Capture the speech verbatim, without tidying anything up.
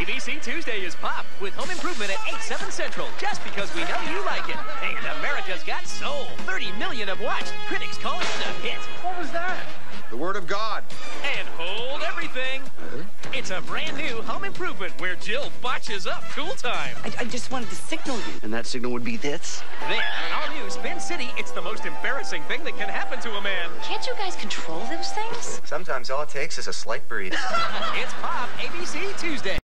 B C Tuesday is pop with Home Improvement at eight, seven Central, just because we know you like it. And America's Got Soul. thirty million have watched. Critics call it the hit. What was that? The Word of God. And hold everything. Uh-huh. It's a brand new Home Improvement where Jill botches up Tool Time. I, I just wanted to signal you. And that signal would be this? Then, on all new Spin City, it's the most embarrassing thing that can happen to a man. Can't you guys control those things? Sometimes all it takes is a slight breeze. It's Pop A B C Tuesday.